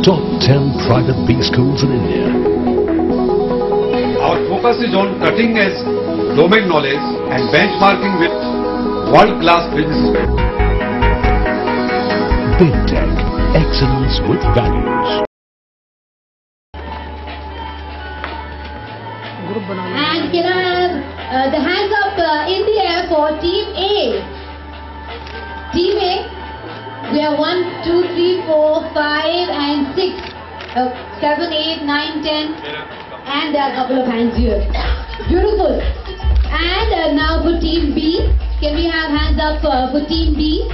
top 10 private B schools in India. Our focus is on cutting edge domain knowledge and benchmarking with world-class businesses. Big Tech, excellence with values. And can I have the hands up in the air for Team A? Team A, we have 1, 2, 3, 4, 5 and 6, 7, 8, 9, 10 and there are a couple of hands here. Beautiful. And now for Team B, can we have hands up for Team B?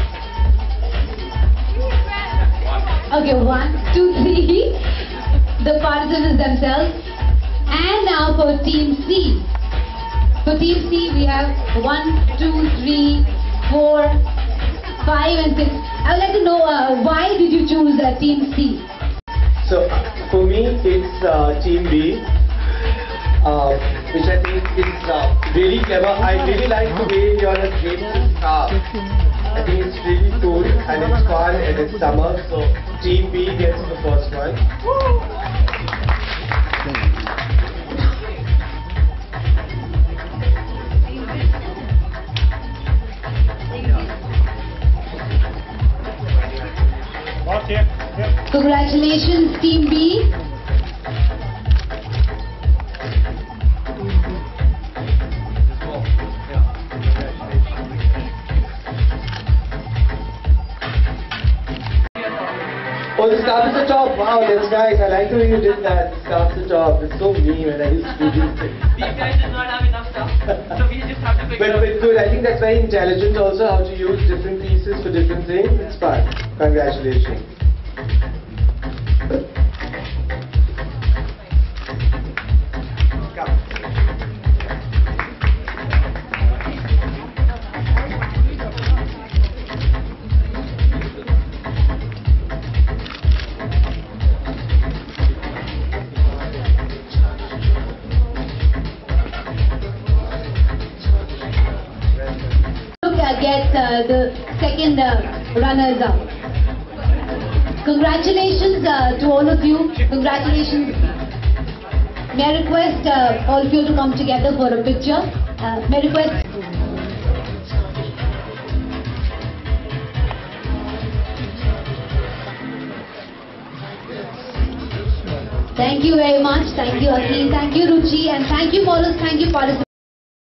Okay, 1, 2, 3, the participants themselves. And now for Team C. For Team C, we have 1, 2, 3, 4, 5 and 6. I would like to know why did you choose Team C? So for me, it's Team B, which I think is really clever. I really like the way you all have created this car. I think it's really cool and it's fun and it's summer. So Team B gets the first one. Congratulations, Team B. Oh, the scarf at the top. Wow, that's nice. I like the way you did that. The scarf at the top. It's so mean when I used to do these things. These guys did not have enough stuff, so we just have to figure But good. I think that's very intelligent also, how to use different pieces for different things. It's fun. Congratulations. Get the second runners up. Congratulations to all of you. Congratulations. May I request all of you to come together for a picture? May I request. Thank you very much. Thank you, Akhil. Thank you, Ruchi. And thank you, Paulus. Thank you, participants.